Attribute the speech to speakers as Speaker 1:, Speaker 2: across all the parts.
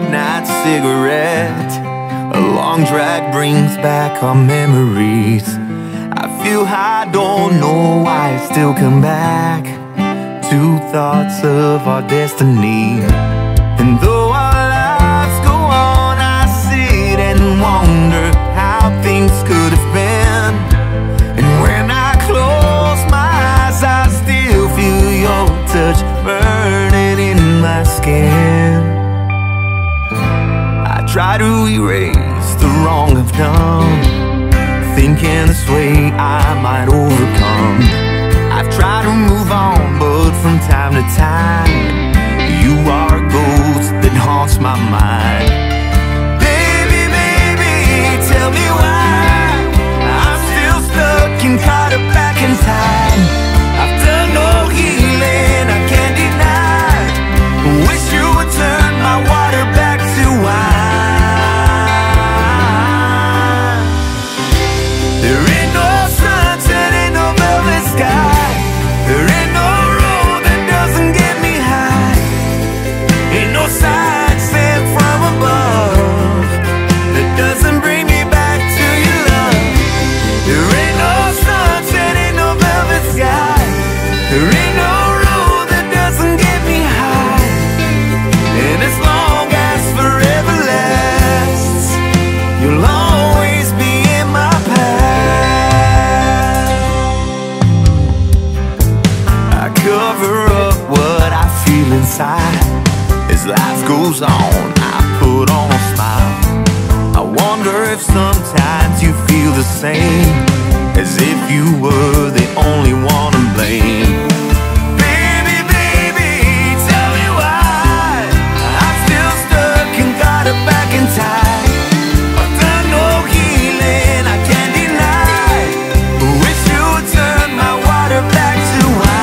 Speaker 1: midnight cigarette. A long drag brings back our memories. I feel high, don't know why I still come back to thoughts of our destiny. And though our lives go on, I sit and wonder how things could have been. And when I close my eyes, I still feel your touch burning in my skin. I try to erase the wrong I've done, thinking this way I might overcome. I've tried to move on, but from time to time you are a ghost that haunts my mind. Baby, baby, tell me why I'm still stuck and caught up back in time. I've done no healing, I can't deny. Wish you would turn my water back to wine. There ain't no sunset, ain't no velvet sky. There ain't no road that doesn't get me high. Ain't no sign sent from above that doesn't bring me back to your love. There ain't no sunset, ain't no velvet sky. There ain't no road that doesn't get me high. And as long as forever lasts, you'll always be in my path. I cover up what I feel inside. As life goes on, I put on a smile. I wonder if sometimes you feel the same, as if you were the only one to blame. Baby, baby, tell me why I'm still stuck and got it back in time. I've done no healing, I can't deny. Wish you would turn my water back to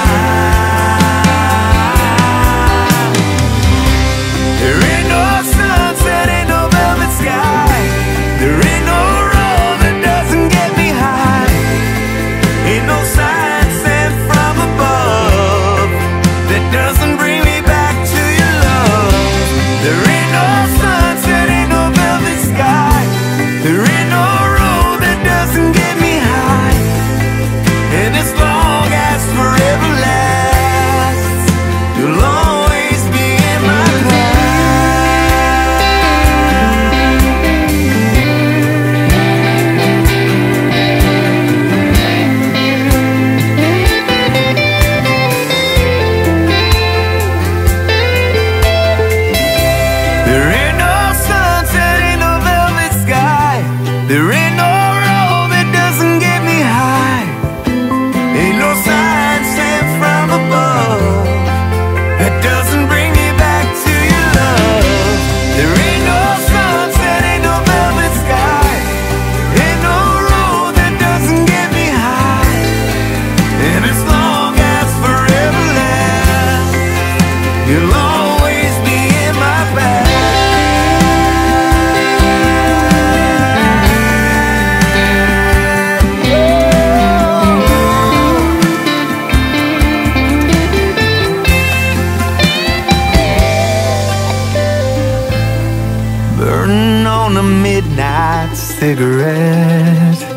Speaker 1: wine. There ain't no sunset, ain't no velvet sky. There ain't no road that doesn't get me high. Ain't no sign sent from above that doesn't bring me back to your love. There ain't no sunset, ain't no velvet sky. There ain't no road that doesn't get me high. And as long as forever lasts, you'll always be in my There ain't no sunset, ain't no velvet sky. There ain't no road that doesn't get me high. Ain't no sign sent from above that doesn't bring me back to your love. There ain't no sunset, ain't no velvet sky. Ain't no road that doesn't get me high. And as long as forever lasts, you'll always be in my path. Burning on a midnight cigarette.